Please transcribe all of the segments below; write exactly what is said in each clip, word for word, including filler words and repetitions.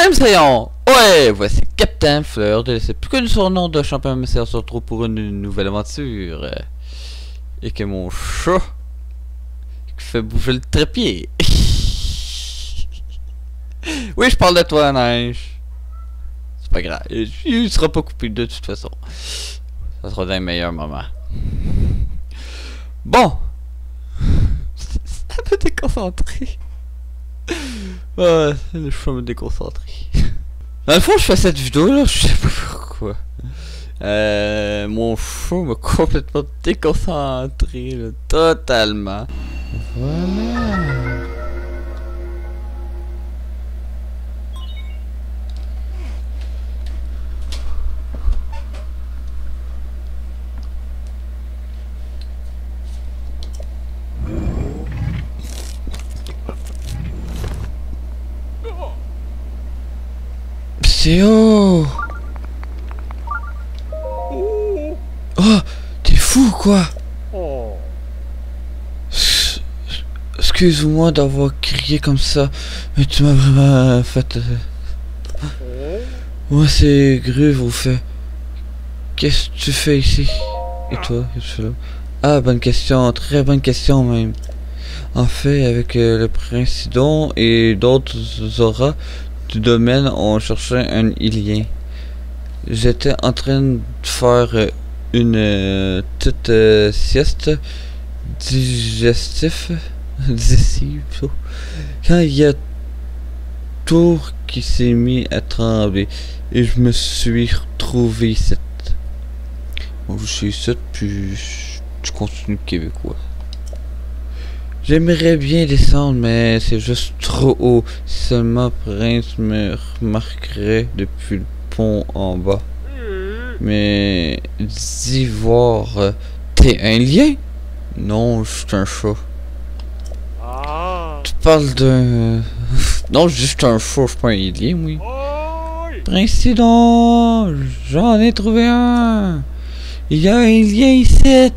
Salut Sayon! Ouais, voici Captain Fleur, de laisser plus que le surnom de champion M C R se retrouve pour une nouvelle aventure. Et que mon chat qui fait bouger le trépied. Oui, je parle de toi, Neige. C'est pas grave, il sera pas coupé de toute façon. Ça sera dans les meilleurs moments. Bon. Ça m'a déconcentré. Ouais, je vais me déconcentrer. Dans le fond, je fais cette vidéo là, je sais pas pourquoi. Euh, mon chat m'a complètement déconcentré, là, totalement. Voilà. C'est haut. Oh, t'es fou quoi. Excuse-moi d'avoir crié comme ça, mais tu m'as vraiment fait... Moi c'est Gruve au fait. Qu'est-ce que tu fais ici? Et toi, qu'est-ce que tu fais là? Ah, bonne question, très bonne question même. En fait, avec euh, le prince Sidon et d'autres auras du domaine, on cherchait un ilien. J'étais en train de faire euh, une euh, petite euh, sieste digestif digestive quand il y a Tour qui s'est mis à trembler et je me suis retrouvé ici. Bon, je suis ici puis je continue québécois. J'aimerais bien descendre, mais c'est juste trop haut. Seulement Prince me remarquerait depuis le pont en bas. Mais dis voir, t'es un lien? Non, je suis un chat. Tu parles de... Non, juste un chat, je suis pas un lien, oui. Prince Sidon, j'en ai trouvé un. Il y a un lien ici.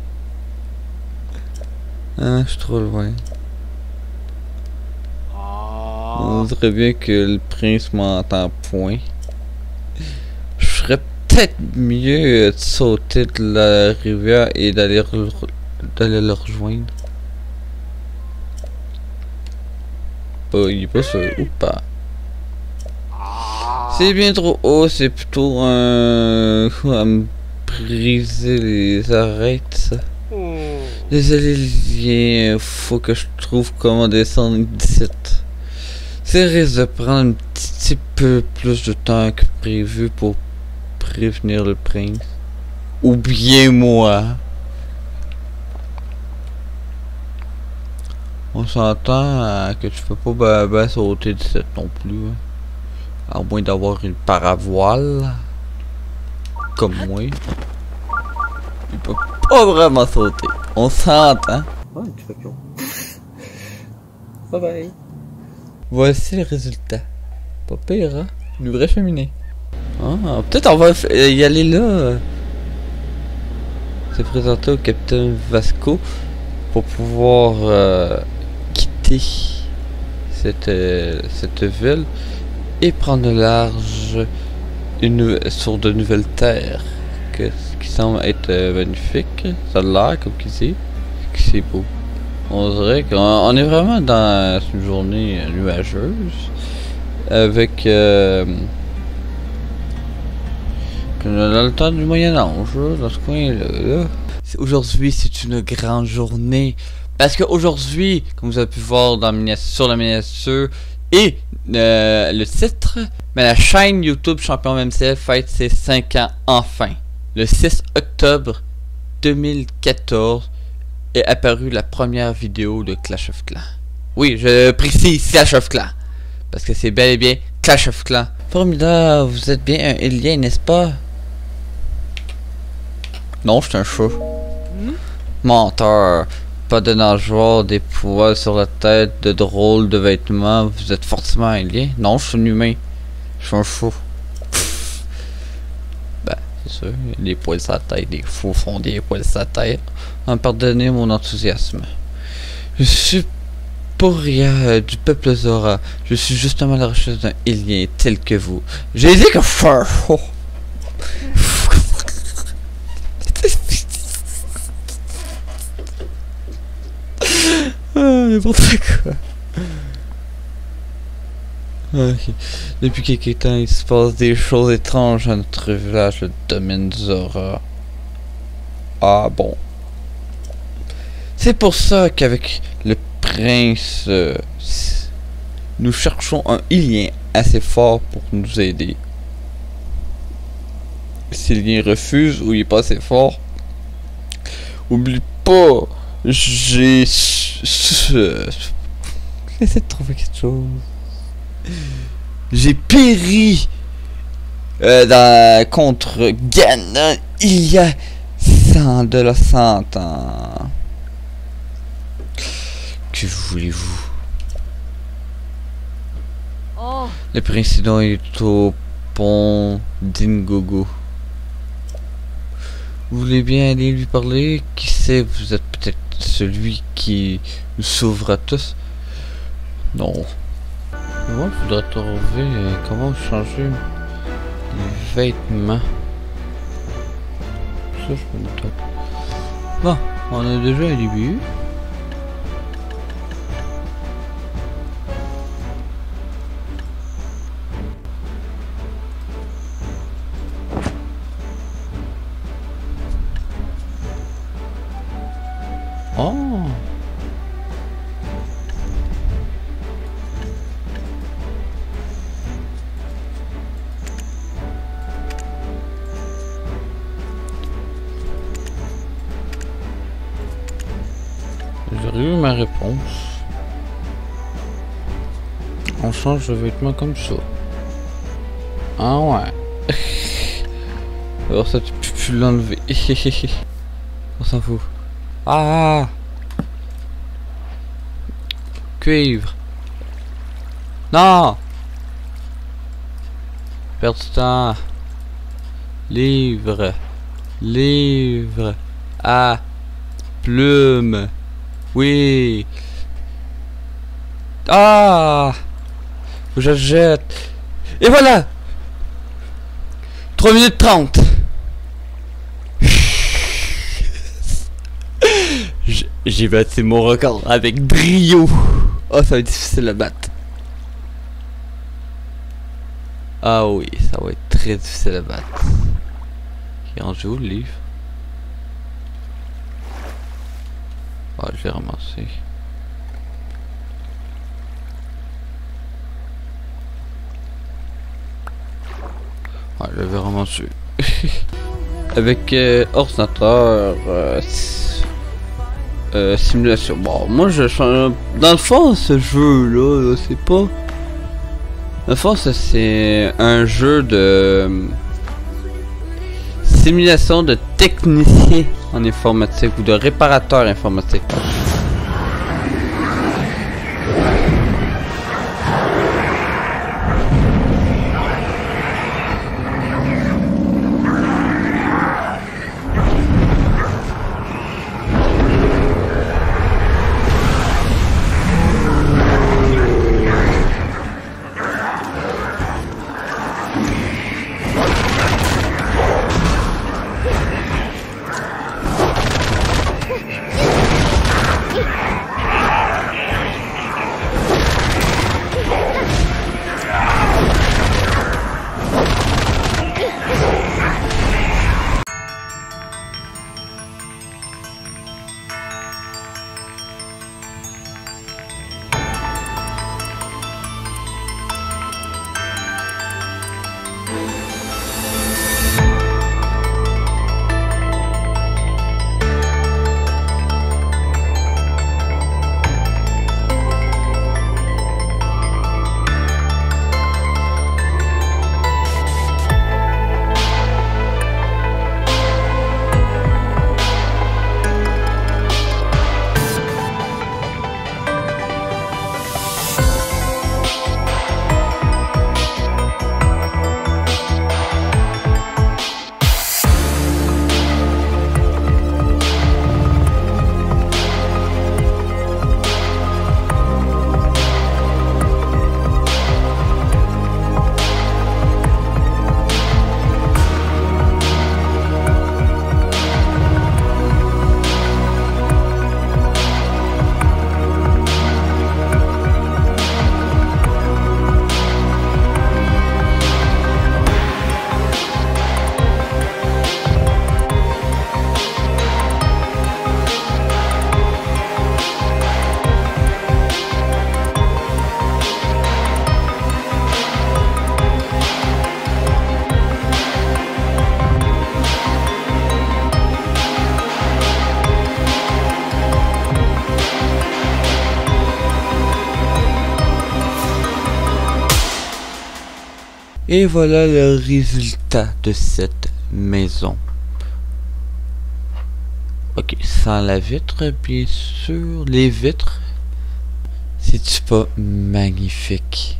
Ah, je suis trop loin. On dirait bien que le prince m'entend point. Je ferais peut-être mieux de sauter de la rivière et d'aller d'aller le rejoindre. Oh, il est pas sûr. Ou pas. C'est bien trop haut, c'est plutôt un... à me briser les arêtes, ça. Désolé, Lien, faut que je trouve comment descendre d'ici. Ça risque de prendre un petit peu plus de temps que prévu pour prévenir le prince. Ou bien moi. On s'entend euh, que tu peux pas bah, bah, sauter d'ici non plus. Hein. À moins d'avoir une paravoile. Comme moi. Il peut pas vraiment sauter. On s'entend. Oh, un petit papillon. Bye bye. Voici le résultat. Pas pire, hein? Une vraie cheminée. Ah, peut-être on va y aller là. Se présenter au capitaine Vasco pour pouvoir euh, quitter cette, euh, cette ville et prendre large une, sur de nouvelles terres. Que, qui semble être euh, magnifique. Ça a l'air comme qu'il dit. C'est beau. On dirait qu'on on est vraiment dans une journée nuageuse. Avec euh, dans le temps du Moyen-Âge, dans ce coin-là. Là. Aujourd'hui, c'est une grande journée. Parce qu'aujourd'hui, comme vous avez pu voir dans la sur la miniature et euh, le titre, mais la chaîne YouTube Champion M C F fête ses cinq ans enfin. Le six octobre deux mille quatorze est apparue la première vidéo de Clash of Clans. Oui, je précise Clash of Clans. Parce que c'est bel et bien Clash of Clans. Formidable, vous êtes bien un alien, n'est-ce pas? Non, je suis un chat. Mm? Menteur. Pas de nageoire, des poils sur la tête, de drôles de vêtements. Vous êtes forcément un alien? Non, je suis un humain. Je suis un chat. C'est sûr, des poils sur la tête, des faux font des poils sur la tête. En pardonnez mon enthousiasme. Je suis Poria euh, du peuple Zora. Je suis justement à la recherche d'un alien tel que vous. J'ai dit que fur. Oh. Ah, n'importe quoi. Okay. Depuis quelque temps, il se passe des choses étranges à notre village, le domaine Zora. Ah bon. C'est pour ça qu'avec le prince, euh, nous cherchons un alien assez fort pour nous aider. Si l'alien refuse ou il est pas assez fort, oublie pas, j'ai... J'essaie de trouver quelque chose. J'ai péri euh, dans, contre Ganon il y a cent de la cent ans. Que voulez-vous? Oh. Le président est au pont d'Ingogo. Vous voulez bien aller lui parler? Qui sait, vous êtes peut-être celui qui nous sauvera tous. Non. Moi, il faudrait trouver euh, comment changer les vêtements. Ça, je peux le top. Bon, on a déjà un début. Oh! J'ai eu ma réponse. On change de vêtements comme ça. Ah ouais. Alors ça tu peux plus l'enlever. On s'en fout. Ah! Cuivre. Non! Perdre du temps. Livre. Livre. Ah! Plume. Oui. Ah! Faut que je jette. Et voilà! trois minutes trente. J'ai battu mon record avec brio. Oh, ça va être difficile à battre. Ah oui, ça va être très difficile à battre. Il est rangé où le livre? Ah, je l'ai ramassé. Ah, je l'avais ramassé. Avec euh, ordinateur, euh, euh, simulation. Bon, moi je change. Dans le fond, ce jeu-là, -là, c'est pas. Dans le fond, ça c'est un jeu de simulation de technicien en informatique ou de réparateur informatique. Et voilà le résultat de cette maison. Ok, sans la vitre, bien sûr. Les vitres, c'est-tu pas magnifique?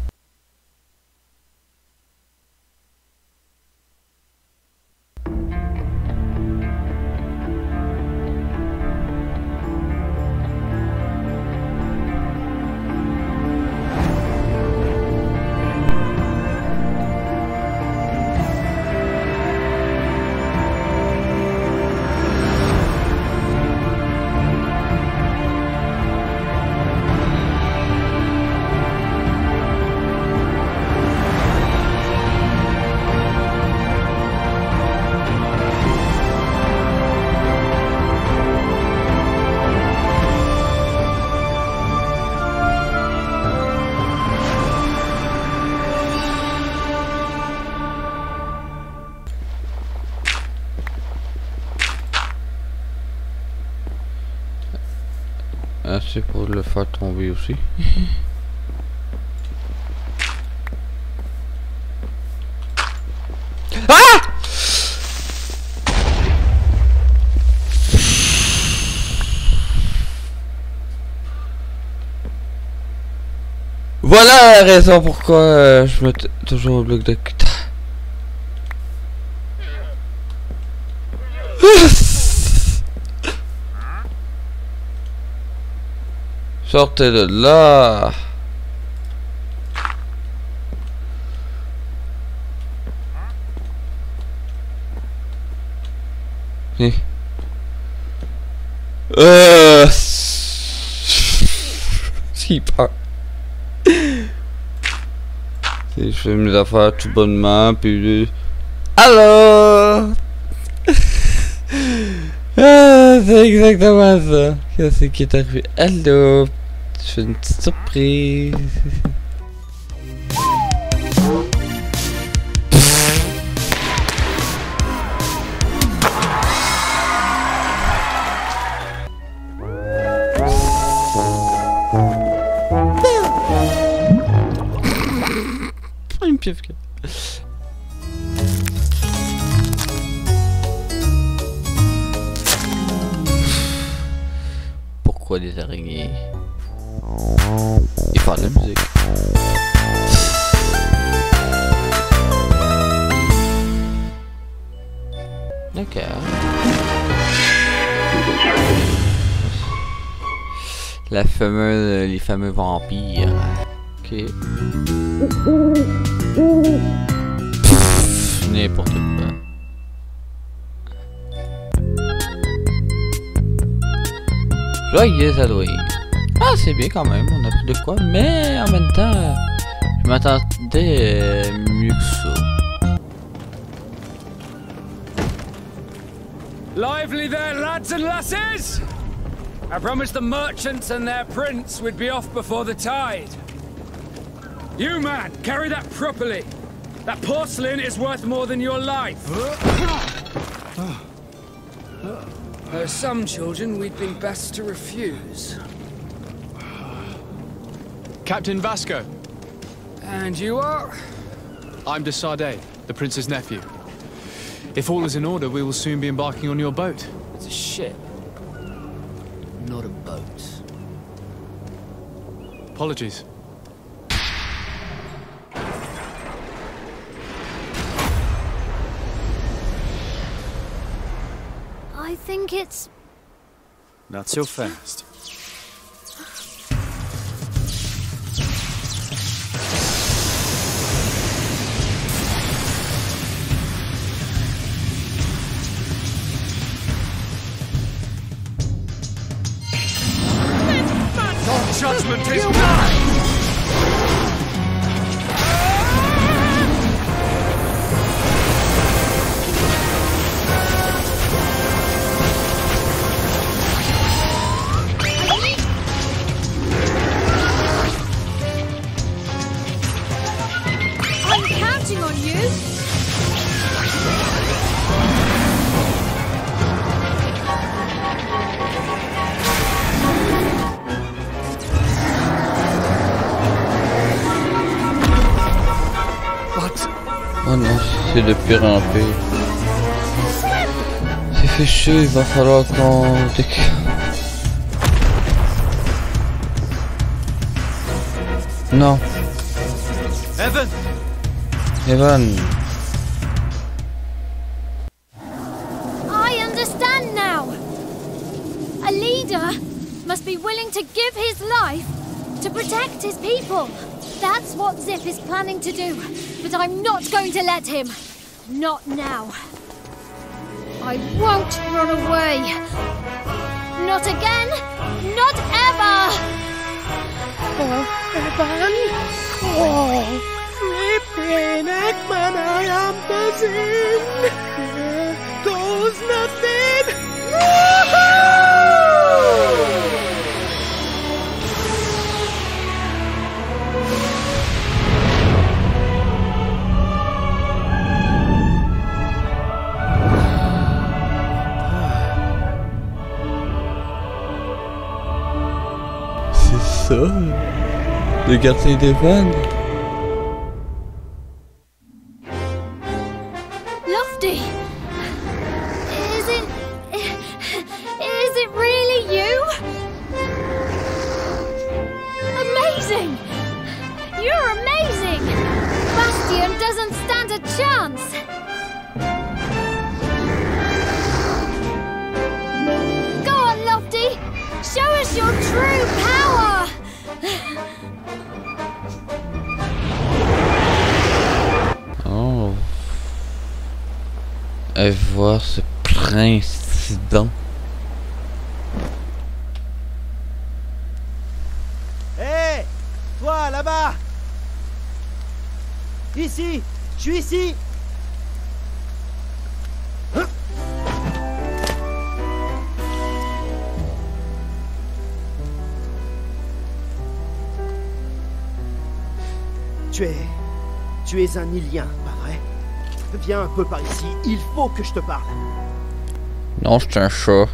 Assez pour le faire tomber aussi. Ah! Voilà la raison pourquoi euh, je mets toujours au bloc de cuta. Sortez de là. Eh. Euh... J'ai peur. Je fais mes affaires tout bonnement, puis... Alors... Ah, c'est exactement ça. Qu'est-ce qui est arrivé? Allô? Je fais une petite surprise. Une pieuvre. Pourquoi des araignées? Il parle de la musique. D'accord. La fameuse, les fameux vampires. Ok. N'importe quoi. Joyeux Halloween. Ah, c'est bien quand même, on a pris de quoi, mais en même temps, je m'attendais euh, mieux que ça. Lively there, lads and lasses! I promised the merchants and their prince we'd be off before the tide. You, man, carry that properly. That porcelain is worth more than your life. There are some children we'd been best to refuse. Captain Vasco. And you are? I'm de Sardet, the prince's nephew. If all is in order, we will soon be embarking on your boat. It's a ship, not a boat. Apologies. I think it's... Not so fast. Your judgment is mine! I'm counting on you! Oh non, c'est de pire en pire. C'est fichu, il va falloir qu'on... Non. Evan! Evan. I understand now. A leader must be willing to give his life to protect his people. That's what Zip is planning to do. But I'm not going to let him. Not now. I won't run away. Not again. Not ever. Oh, Evan! Oh, flipping Ekman, I am buzzing! There goes nothing! Woohoo! C'est ça, le quartier d'Evan. Lofty! Is it... Is it really you? Amazing! You're amazing! Bastion doesn't stand a chance! Go on, Lofty! Show us your true power! Oh. Et voir ce président. Hé! Hey, toi, là-bas! Ici! Je suis ici! Tu es... Tu es un Ilien, pas vrai? Viens un peu par ici, il faut que je te parle. Non, c'est un chat.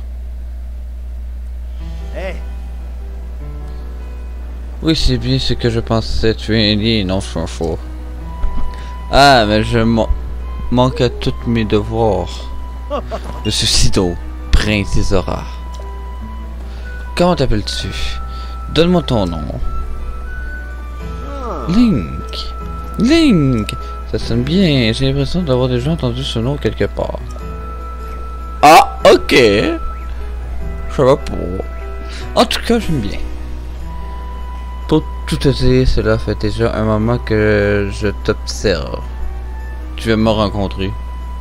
Hé! Hey. Oui, c'est bien ce que je pensais. Tu es un lien, non, je suis un chat. Ah, mais je manque à tous mes devoirs. Je suis Sido, prince des Zora. Comment t'appelles-tu? Donne-moi ton nom. Link. Link. Ça sonne bien. J'ai l'impression d'avoir déjà entendu ce nom quelque part. Ah, ok. Je sais pas pour. En tout cas, j'aime bien. Pour tout te dire, cela fait déjà un moment que je t'observe. Tu veux me rencontrer.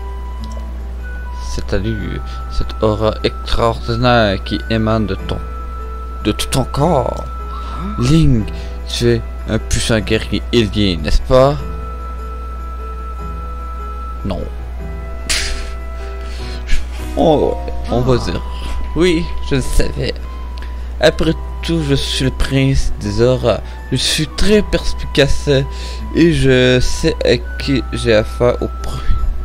Cette allure, cette aura extraordinaire qui émane de ton, de tout ton corps. Link, tu es un puissant guerrier ilien, n'est-ce pas? Non. Oh, on va dire. Oui, je le savais. Après tout, je suis le prince des auras. Je suis très perspicace et je sais à qui j'ai affaire au premier.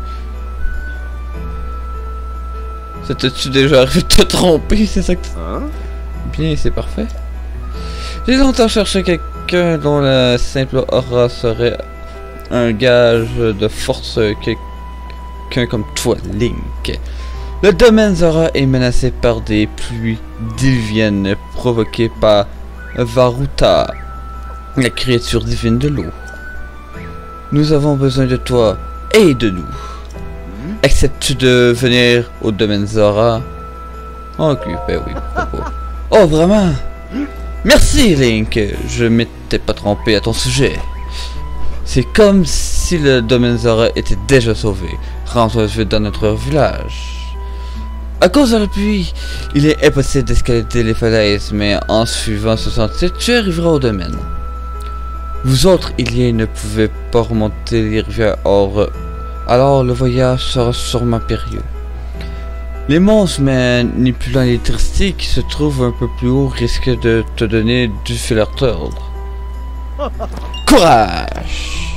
C'était-tu déjà arrivé de te tromper? C'est ça que... Hein? Bien, c'est parfait. J'ai longtemps cherché quelqu'un dont la simple aura serait un gage de force, quelqu'un comme toi, Link. Le domaine Zora est menacé par des pluies diviennes provoquées par Varuta, la créature divine de l'eau. Nous avons besoin de toi et de nous. Acceptes-tu de venir au domaine Zora? Ok, ben oui, pourquoi pas. Oh, vraiment? Merci, Link. Je m'étais pas trompé à ton sujet. C'est comme si le domaine Zora était déjà sauvé. Rends-toi vite dans notre village. À cause de la pluie, il est impossible d'escalader les falaises, mais en suivant ce sentier, tu arriveras au domaine. Vous autres, Iliens, ne pouvez pas remonter les rivières, or, alors le voyage sera sûrement périlleux. Les monstres manipulant l'électricité qui se trouvent un peu plus haut risquent de te donner du fil à retordre. Courage!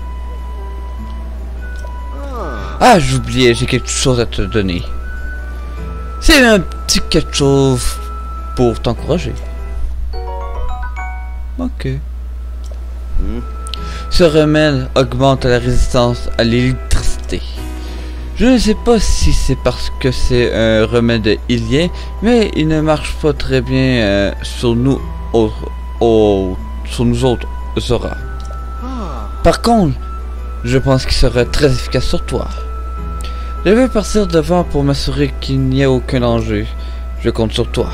Ah, j'oubliais, j'ai quelque chose à te donner. C'est un petit quelque chose pour t'encourager. Ok. Ce remède augmente la résistance à l'électricité. Je ne sais pas si c'est parce que c'est un remède ilien, mais il ne marche pas très bien euh, sur nous autres, au, sur nous autres Zora. Par contre, je pense qu'il serait très efficace sur toi. Je vais partir devant pour m'assurer qu'il n'y ait aucun danger. Je compte sur toi.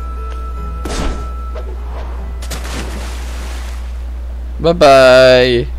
Bye bye.